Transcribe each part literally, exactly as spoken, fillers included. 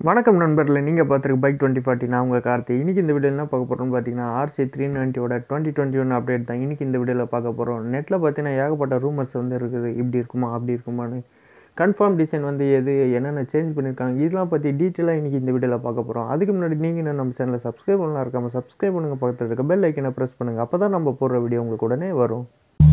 வணக்கம் நண்பர்களே, நீங்கள் பார்த்துருக்கு பைக் டுவெண்ட்டி ஃபார்ட்டி. நான் உங்கள் கார்த்தி. இன்றைக்கி இந்த வீடியோ என்ன பார்க்க போகிறோம்னு பார்த்தீங்கன்னா, ஆர்சி த்ரீ நைன்ட்டியோட டுவெண்ட்டி டுவெண்ட்டி ஒன் அப்டேட் தான் இன்றைக்கி இந்த வீடியோவில் பார்க்க போகிறோம். நெட்டில் பார்த்தீங்கன்னா ஏகப்பட்ட ரூமர்ஸ் வந்து இருக்குது, இப்படி இருக்குமா அப்படி இருக்குமான்னு. கன்ஃபார்ம் டிசைன் வந்து எது, என்னென்ன சேஞ்ச் பண்ணியிருக்காங்க, இதெல்லாம் பற்றி டீட்டெயிலாக இன்றைக்கி இந்த வீடியோவில் பார்க்க போகிறோம். அதுக்கு முன்னாடி நீங்கள் என்ன நம்ம சேனலை சப்ஸ்கிரைப் பண்ணலாம் இருக்காமல் சப்ஸ்கிரைப் பண்ணுங்கள், பக்கத்தில் இருக்க பெல் ஐக்கனை ப்ரெஸ் பண்ணுங்கள். அப்போ தான் நம்ம போடுற வீடியோ உங்களுக்கு உடனே வரும்.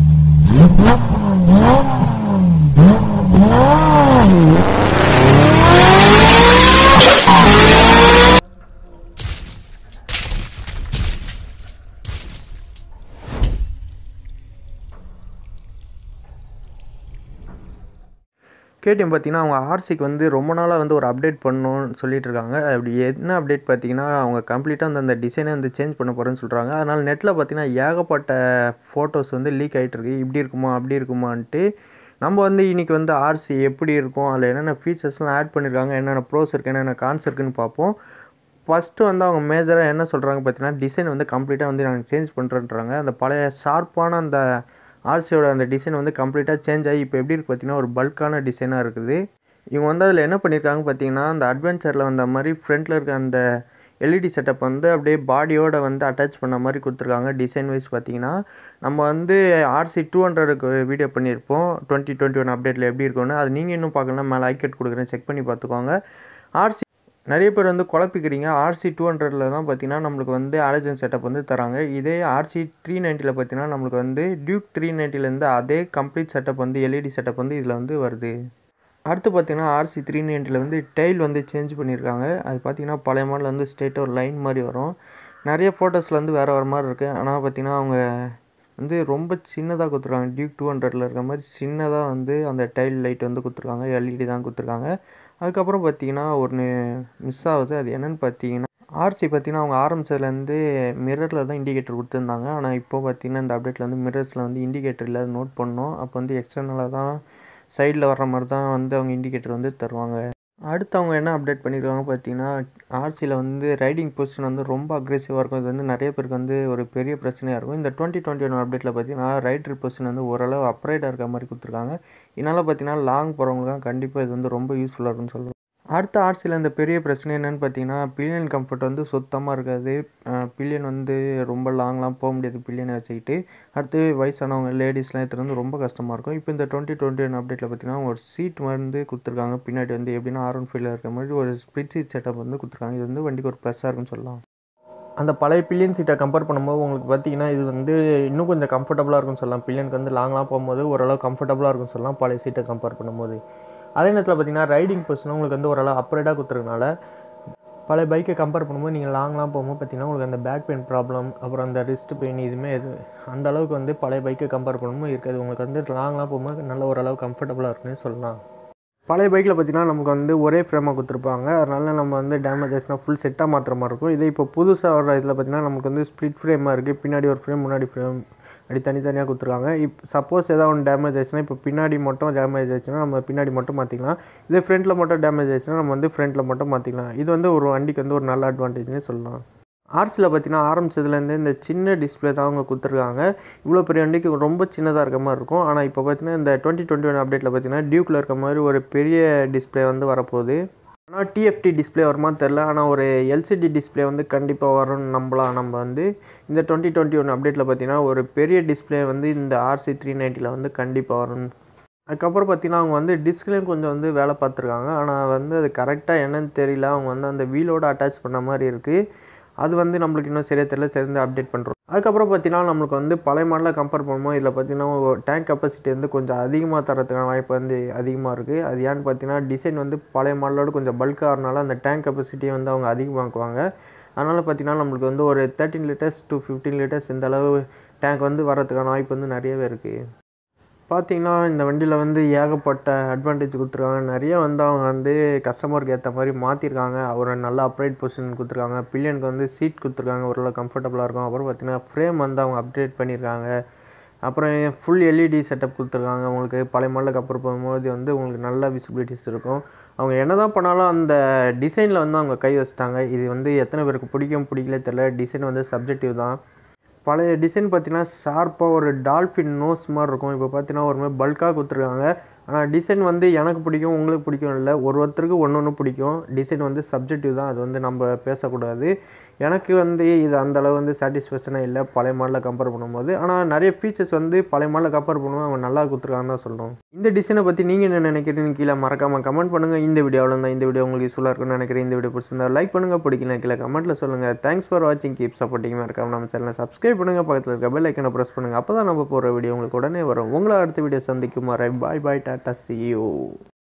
கேடிஎம் பார்த்தீங்கன்னா அவங்க ஆர்சிக்கு வந்து ரொம்ப நாளாக வந்து ஒரு அப்டேட் பண்ணணும்னு சொல்லிட்டு இருக்காங்க. அப்படி என்ன அப்டேட் பார்த்தீங்கன்னா, அவங்க கம்ப்ளீட்டாக அந்த அந்த டிசைனை வந்து சேஞ்ச் பண்ண போகிறேன்னு சொல்கிறாங்க. அதனால் நெட்டில் பார்த்தீங்கன்னா ஏகப்பட்ட ஃபோட்டோஸ் வந்து லீக் ஆகிட்டு இருக்கு. இப்படி இருக்குமா அப்படி இருக்குமான்ட்டு. நம்ம வந்து இன்றைக்கி வந்து ஆர்சி எப்படி இருக்கும், அதில் என்னென்ன ஃபீச்சர்ஸ்லாம் ஆட் பண்ணியிருக்காங்க, என்னென்ன ப்ரோஸ் இருக்குது, என்னென்ன கான்ஸ் இருக்குன்னு பார்ப்போம். ஃபஸ்ட்டு வந்து அவங்க மேஜராக என்ன சொல்கிறாங்க பார்த்தீங்கன்னா, டிசைன் வந்து கம்ப்ளீட்டாக வந்து நாங்கள் சேஞ்ச் பண்ணுறேன்றாங்க. அந்த பழைய ஷார்ப்பான அந்த ஆர்சியோட அந்த டிசைன் வந்து கம்ப்ளீட்டாக சேஞ்ச் ஆகி இப்போ எப்படி இருக்குது பார்த்தீங்கன்னா, ஒரு பல்கான டிசைனாக இருக்குது. இவங்க வந்து அதில் என்ன பண்ணியிருக்காங்க பார்த்தீங்கன்னா, அந்த அட்வென்ச்சரில் வந்த மாதிரி ஃப்ரண்ட்டில் இருக்க அந்த எல்இடி செட்டப் வந்து அப்படியே பாடியோடு வந்து அட்டாச் பண்ண மாதிரி கொடுத்துருக்காங்க. டிசைன் வைஸ் பார்த்தீங்கன்னா, நம்ம வந்து ஆர்சி டூ ஹண்ட்ரடுக்கு வீடியோ பண்ணியிருப்போம் டுவெண்ட்டி டுவெண்ட்டி ஒன் அப்டேட்டில் எப்படி இருக்குன்னு. அது நீங்கள் இன்னும் பார்க்கலாம், மேலே ஐக்கெட் கொடுக்குறேன், செக் பண்ணி பார்த்துக்கோங்க. ஆர்சி நிறைய பேர் வந்து குழப்பிக்கிறீங்க. ஆர்சி டூ ஹண்ட்ரடில் தான் பார்த்தீங்கன்னா நம்மளுக்கு வந்து ஆலஜன் செட்டப் வந்து தராங்க. இதே ஆர்சி த்ரீ நைன்ட்டியில் பார்த்தீங்கன்னா நம்மளுக்கு வந்து டியூக் த்ரீ நைன்ட்டிலேருந்து அதே கம்ப்ளீட் செட்டப் வந்து எல்இடி செட்டப் வந்து இதில் வந்து வருது. அடுத்து பார்த்தீங்கன்னா ஆர்சி த்ரீ நைன்ட்டியில் வந்து டெயில் வந்து சேஞ்ச் பண்ணியிருக்காங்க. அது பார்த்தீங்கன்னா பழைய மாடல் வந்து ஸ்ட்ரெயிட்டாக ஒரு லைன் மாதிரி வரும். நிறைய ஃபோட்டோஸில் வந்து வேறு வேறு மாதிரி இருக்குது. ஆனால் பார்த்தீங்கன்னா அவங்க வந்து ரொம்ப சின்னதாக கொடுத்துருக்காங்க. டியூக் டூ ஹண்ட்ரடில் இருக்கிற மாதிரி சின்னதாக வந்து அந்த டெயில் லைட் வந்து கொடுத்துருக்காங்க. எல்இடி தான் கொடுத்துருக்காங்க. அதுக்கப்புறம் பார்த்தீங்கன்னா ஒன்று மிஸ் ஆகுது. அது என்னென்னு பார்த்தீங்கன்னா, ஆர்சி பார்த்தீங்கன்னா அவங்க ஆரம்பிச்சதுலேருந்து மிரரில் தான் இண்டிகேட்டர் கொடுத்துருந்தாங்க. ஆனால் இப்போ பார்த்தீங்கன்னா இந்த அப்டேட்டில் வந்து மிரர்ஸில் வந்து இண்டிகேட்டர் இல்லாத நோட் பண்ணோம். அப்போ வந்து எக்ஸ்டர்னலாக தான் சைடில் வர்ற மாதிரி தான் வந்து அவங்க இண்டிகேட்டர் வந்து தருவாங்க. அடுத்து அவங்க என்ன அப்டேட் பண்ணியிருக்காங்க பார்த்தீங்கன்னா, ஆர்சியில் வந்து ரைடிங் பொசிஷன் வந்து ரொம்ப அக்ரெசிவாக இருக்கும். இது வந்து நிறைய பேருக்கு வந்து ஒரு பெரிய பிரச்சனையாக இருக்கும். இந்த டுவெண்ட்டி டுவெண்ட்டி ஒன் அப்டேட்டில் பார்த்தீங்கன்னா ரைடர் பொசிஷன் வந்து ஓரளவு அப்ரைடாக இருக்க மாதிரி கொடுத்துருக்காங்க. இதனால் பார்த்தீங்கன்னா லாங் போகிறவங்களுக்கு கண்டிப்பாக இது வந்து ரொம்ப யூஸ்ஃபுல்லாக இருக்குன்னு சொல்லுவாங்க. அடுத்த ஆர்சியில் இந்த பெரிய பிரச்சனை என்னென்னு பார்த்தீங்கன்னா, பில்லியன் கம்ஃபர்ட் வந்து சுத்தமாக இருக்காது. பில்லியன் வந்து ரொம்ப லாங்லாம் போக முடியாது பில்லியனை வச்சுக்கிட்டு. அடுத்து வயசானவங்க லேடிஸ்லாம் எடுத்துகிட்டு வந்து ரொம்ப கஷ்டமாக இருக்கும். இப்போ இந்த டுவெண்ட்டி டுவெண்ட்டி ஒன் அப்டேட்டில் பார்த்தீங்கன்னா ஒரு சீட் வந்து கொடுத்துருக்காங்க. பின்னாடி வந்து எப்படின்னா ஆர் ஒன் ஃபைவ்ல இருக்கிற மாதிரி ஒரு ஸ்ப்ளிட் சீட் செட்டப் வந்து கொடுத்துருக்காங்க. இது வந்து வண்டிக்கு ஒரு ப்ளஸ்ஸாக இருக்குன்னு சொல்லலாம். அந்த பழைய பில்லியன் சீட்டை கம்பேர் பண்ணும்போது உங்களுக்கு பார்த்தீங்கன்னா இது வந்து இன்னும் கொஞ்சம் கம்ஃபர்டபுளாக இருக்குன்னு சொல்லலாம். பில்லியனுக்கு வந்து லாங்லாம் போகும்போது ஓரளவு கம்ஃபர்டபுளாக இருக்குன்னு சொல்லலாம் பழைய சீட்டை கம்பேர் பண்ணும்போது. அதே நேரத்தில் பார்த்தீங்கன்னா ரைடிங் பொசிஷன் உங்களுக்கு வந்து ஓரளவு அப்ரைடாக கொடுத்துருக்கனால பழைய பைக்கை கம்பேர் பண்ணும்போது நீங்கள் லாங்லாம் போகும்போது பார்த்தீங்கன்னா உங்களுக்கு அந்த பேக் பெயின் ப்ராப்ளம், அப்புறம் அந்த ரிஸ்ட் பெயின் இதுவுமே எது அந்த அளவுக்கு வந்து பழைய பைக்கை கம்பேர் பண்ணும்போது இருக்காது. உங்களுக்கு வந்து லாங்லாம் போகும்போது நல்ல ஓரளவு கம்ஃபர்டபுளாக இருக்குன்னு சொல்லலாம். பழைய பைக்கில் பார்த்தீங்கன்னா நமக்கு வந்து ஒரே ஃப்ரேமாக கொடுத்துருப்பாங்க. அதனால நம்ம வந்து டேமேஜ் ஆச்சுன்னா ஃபுல் செட்டாக மாற்றுற மாதிரி இருக்கும். இதே இப்போ புதுசாக வர இதில் பார்த்தீங்கன்னா நமக்கு வந்து ஸ்ப்ளிட் ஃப்ரேமாக இருக்குது. பின்னாடி ஒரு ஃப்ரேம், முன்னாடி ஃப்ரேம் அப்படி தனித்தனியாக கொடுத்துருக்காங்க. இப்போ சப்போஸ் ஏதாவது ஒன்று டேமேஜ் ஆச்சுன்னா இப்போ பின்னாடி மட்டும் டேமேஜ் ஆச்சுன்னா நம்ம பின்னாடி மட்டும் மாற்றிக்கலாம். இதே ஃப்ரண்ட்டில் மட்டும் டேமேஜ் ஆச்சுன்னா நம்ம வந்து ஃப்ரண்ட்டில் மட்டும் மாற்றிக்கலாம். இது வந்து ஒரு வண்டிக்கு வந்து ஒரு நல்ல அட்வான்டேஜ்னே சொல்லலாம். ஆர்சியில் பார்த்தீங்கன்னா ஆரம்பிச்சதுலேருந்து இந்த சின்ன டிஸ்பிளே தான் அவங்க கொடுத்துருக்காங்க. இவ்வளோ பெரிய வண்டிக்கு ரொம்ப சின்னதாக இருக்க மாதிரி இருக்கும். ஆனால் இப்போ பார்த்தீங்கன்னா இந்த டுவெண்ட்டி டுவெண்ட்டி ஒன் அப்டேட்டில் பார்த்தீங்கன்னா டியூக்கில் இருக்க மாதிரி ஒரு பெரிய டிஸ்பிளே வந்து வரப்போகுது. ஆனால் டிஎஃப்டி டிஸ்பிளே வருமா தெரில. ஆனால் ஒரு எல்சிடி டிஸ்பிளே வந்து கண்டிப்பாக வரும்னு நம்பலாம். நம்ம வந்து இந்த டுவெண்ட்டி டுவெண்ட்டி ஒன் அப்டேட்டில் பார்த்தீங்கன்னா ஒரு பெரிய டிஸ்பிளே வந்து இந்த ஆர்சி த்ரீ நைன்ட்டியில் வந்து கண்டிப்பாக வரும். அதுக்கப்புறம் பார்த்தீங்கன்னா அவங்க வந்து டிஸ்பிளேயும் கொஞ்சம் வந்து வேலை பார்த்துருக்காங்க. ஆனால் வந்து அது கரெக்டாக என்னன்னு தெரியல. அவங்க வந்து அந்த வீலோடு அட்டாச் பண்ண மாதிரி இருக்குது. அது வந்து நம்மளுக்கு இன்னும் சரியாக தெரியல, சேர்ந்து அப்டேட் பண்ணுறோம். அதுக்கப்புறம் பார்த்தீங்கன்னா நம்மளுக்கு வந்து பழைய மாடலில் கம்பேர் பண்ணும்போது இதில் பார்த்தீங்கன்னா டேங்க் கெப்பாசிட்டி வந்து கொஞ்சம் அதிகமாக தரத்துக்கான வாய்ப்பு வந்து அதிகமாக இருக்குது. அது ஏன்னு பார்த்தீங்கன்னா டிசைன் வந்து பழைய மாடலோடு கொஞ்சம் பல்காகிறனால அந்த டேங்க் கெப்பாசிட்டியை வந்து அவங்க அதிகமாக்குவாங்க. அதனால் பார்த்தீங்கன்னா நம்மளுக்கு வந்து ஒரு thirteen litres to fifteen litres இந்த அளவு டேங்க் வந்து வரதுக்கான வாய்ப்பு வந்து நிறையவே இருக்குது. பார்த்தீங்கன்னா இந்த வண்டியில் வந்து ஏகப்பட்ட அட்வான்டேஜ் கொடுத்துருக்காங்க. நிறைய வந்து அவங்க வந்து கஸ்டமருக்கு ஏற்ற மாதிரி மாற்றிருக்காங்க. ஒரு நல்ல அப்ரைட் பொசிஷன் கொடுத்துருக்காங்க. பில்லியனுக்கு வந்து சீட் கொடுத்துருக்காங்க, ஓரளவு கம்ஃபர்டபுளாக இருக்கும். அப்புறம் பார்த்தீங்கன்னா ஃப்ரேம் வந்து அவங்க அப்டேட் பண்ணியிருக்காங்க. அப்புறம் ஃபுல் எல்இடி செட்டப் கொடுத்துருக்காங்க. உங்களுக்கு பழைய மாடலுக்கு அப்புறம் போகும்போது வந்து உங்களுக்கு நல்ல விசிபிலிட்டிஸ் இருக்கும். அவங்க என்ன தான் பண்ணாலும் அந்த டிசைனில் வந்து அவங்க கை வச்சிட்டாங்க. இது வந்து எத்தனை பேருக்கு பிடிக்கும் பிடிக்கலே தெரியல. டிசைன் வந்து சப்ஜெக்டிவ் தான். பழைய டிசைன் பார்த்தீங்கன்னா ஷார்ப்பாக ஒரு டால்ஃபின் நோஸ் மாதிரி இருக்கும். இப்போ பார்த்தீங்கன்னா ஒரு மாதிரி பல்காக கொடுத்துருக்காங்க. ஆனால் டிசைன் வந்து எனக்கு பிடிக்கும், உங்களுக்கு பிடிக்கும் இல்லை, ஒரு ஒருத்தருக்கு ஒன்று ஒன்று பிடிக்கும். டிசைன் வந்து சப்ஜெக்டிவ் தான், அது வந்து நம்ம பேசக்கூடாது. எனக்கு வந்து இது அந்தளவு வந்து சாட்டிஸ்ஃபேக்ஷனாக இல்லை பழைய மாடலை கம்பேர் பண்ணும்போது. ஆனால் நிறைய ஃபீச்சர்ஸ் வந்து பழைய மாடலை கம்பேர் பண்ணும்போது அவங்க நல்லா கொடுத்துருக்காங்கன்னு தான் சொல்லணும். இந்த டிசைனை பற்றி நீங்கள் என்ன நினைக்கிறீங்கன்னு கீழே மறக்காமல் கமெண்ட் பண்ணுங்கள். இந்த வீடியோ அவ்வளோதான். இந்த வீடியோ உங்களுக்கு யூஸ்ஃபுல்லாக இருக்குன்னு நினைக்கிறேன். இந்த வீடியோ பிடிச்சிருந்தா லைக் பண்ணுங்கள், பிடிக்கல கீழே கமெண்ட்டில் சொல்லுங்கள். தேங்க்ஸ் ஃபார் வாட்சிங், கீப் சப்போர்ட்டிங். மறக்காம நம்ம சேனலை சப்ஸ்கிரைப் பண்ணுங்கள், பக்கத்தில் இருக்க பெல் ஐக்கனை ப்ரெஸ் பண்ணுங்கள். அப்போ தான் நம்ம போகிற வீடியோ உங்களுக்கு உடனே வரும். உங்களை அடுத்த வீடியோ சந்திக்கும் வரை bye bye, tata, see you.